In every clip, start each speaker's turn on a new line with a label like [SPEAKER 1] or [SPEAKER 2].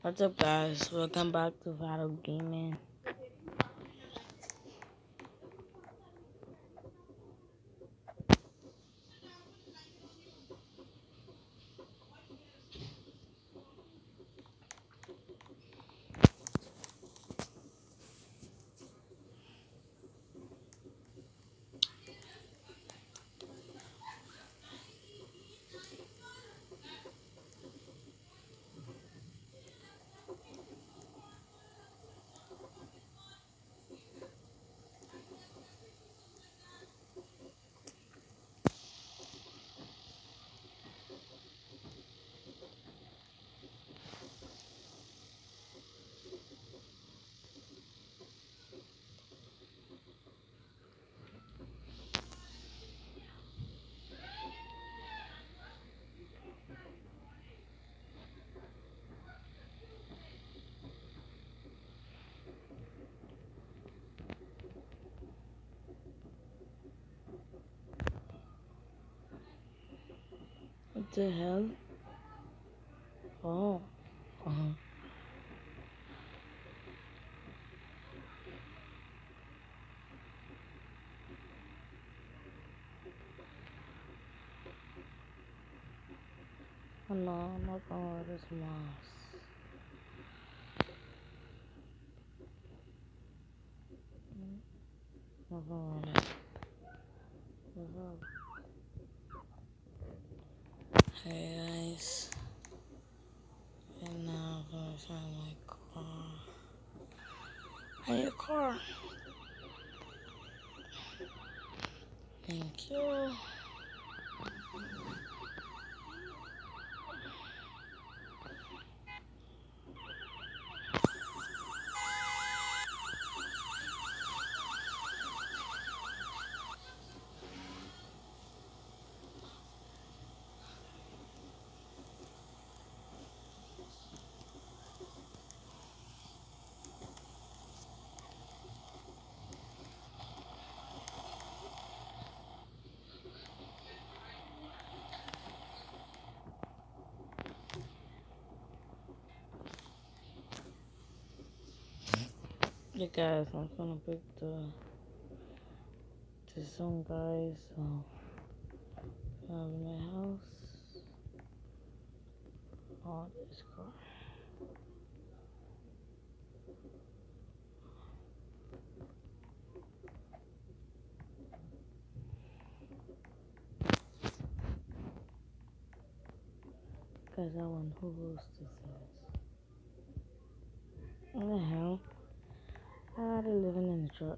[SPEAKER 1] What's up, guys? Welcome back to Vado Gaming. What the hell? Oh. Oh no, I'm not gonna let this mouse. Not gonna let it. Hey guys. And now I'm gonna find my car. I need a car. Thank you. Hey guys, I'm gonna pick this song, guys. So I'm in my house. Oh, this car. Guys, I want who goes to this. What the hell? I already living in the truck.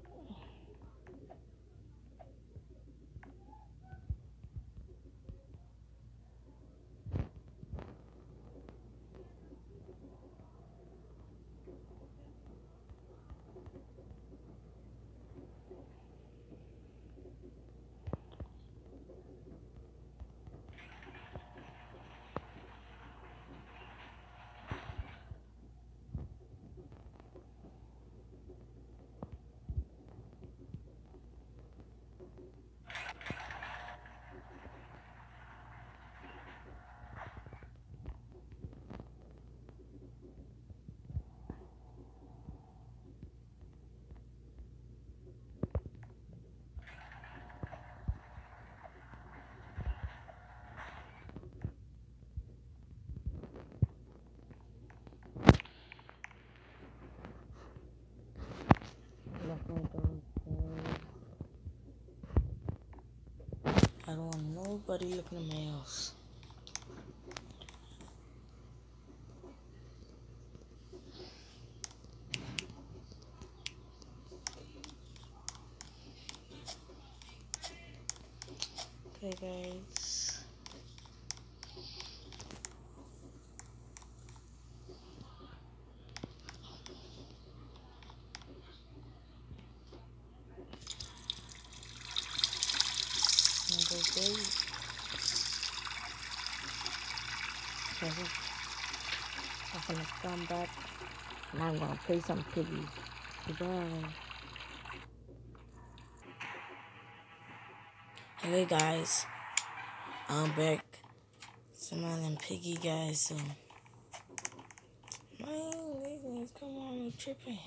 [SPEAKER 1] I don't want nobody looking at my house. Okay, guys. Okay. I'm gonna come back and I'm gonna play some pippy. Goodbye. Hey guys, I'm back. Someone and Piggy, guys. So Man, these niggas come on me tripping.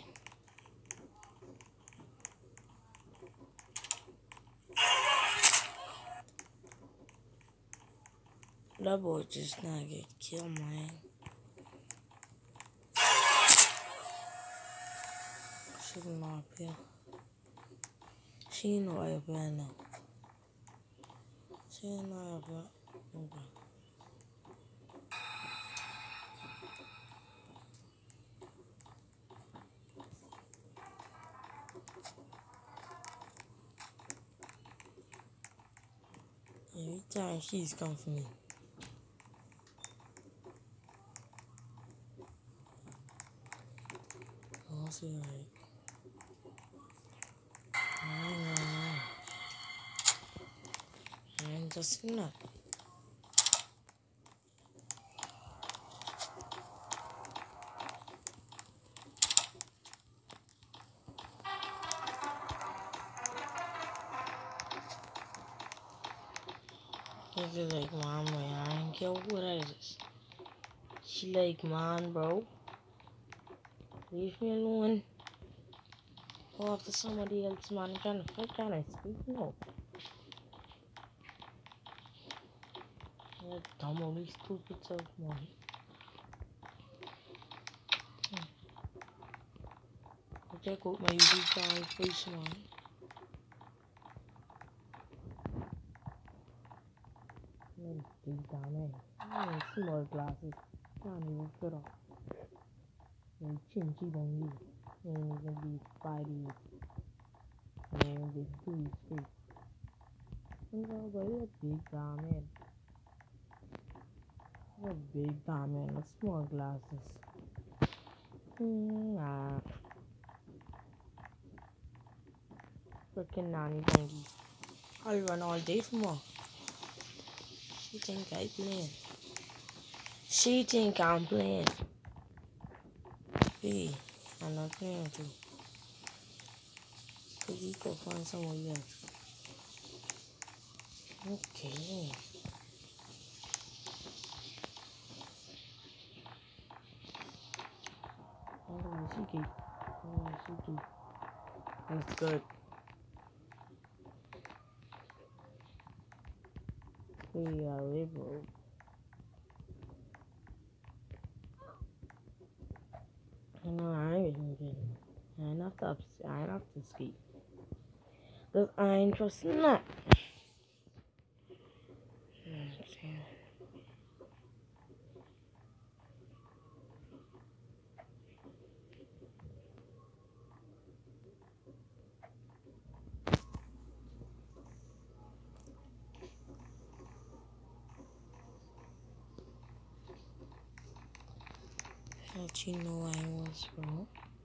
[SPEAKER 1] That boy just not get killed, man. She not up here. She ain't no up here now. She ain't no up here. Okay. Every time she's come for me. I'll see like. I'm just not. This is like, mom, I don't care what it is. She like, man, bro. Leave me alone. Go after somebody else, man. Trying to fight, trying to speak. No. You're dumb, only stupid self, man. Check out my YouTube channel face, man. Big down there. Small glasses. Can't even fit up. And chin cheap on you. And it's gonna be 5 days. And it's 2 weeks straight. And so, but you're big down there. You're big down there. With small glasses. Nah. Freaking nanny donkey. I'll run all day for more. She think I playing. She think I'm playing. Hey, I'm not playing too. Cause you go find someone else. Okay. Oh, she keep. Oh, she keep. That's good. We are liberal. No, I ain't even kidding. I ain't have to skate. Cause I ain't trusting that. Don't you know I was wrong?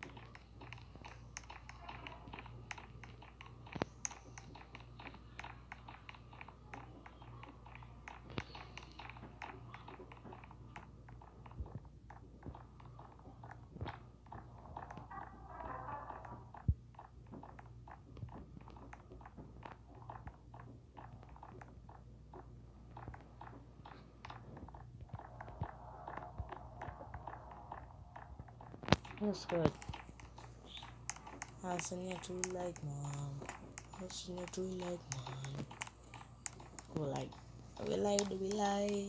[SPEAKER 1] That's good. I seen you too like mom. I seen you too like mom. We like.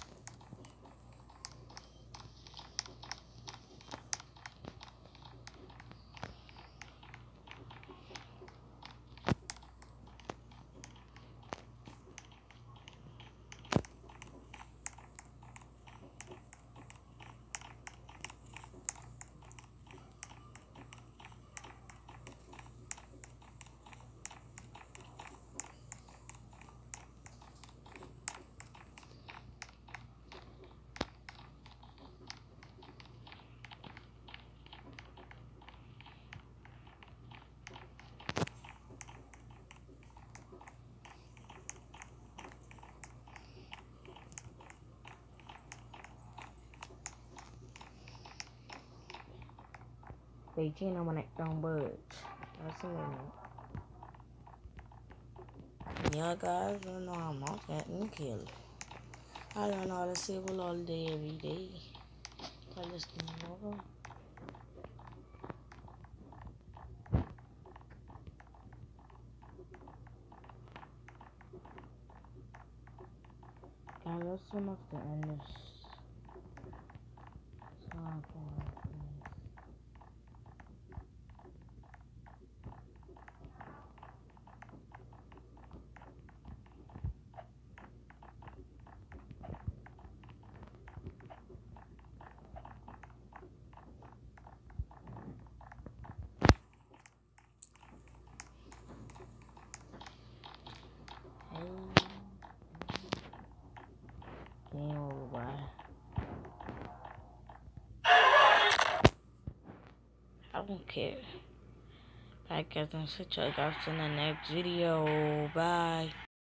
[SPEAKER 1] They chain on my neck down birds. That's the name. Yeah, guys, you know I'm not getting killed. I run all the civil all day, every day. play this tomorrow. Guys, that's enough to end this. Game over, bye. I don't care. Bye guys, and see you guys in the next video. Bye.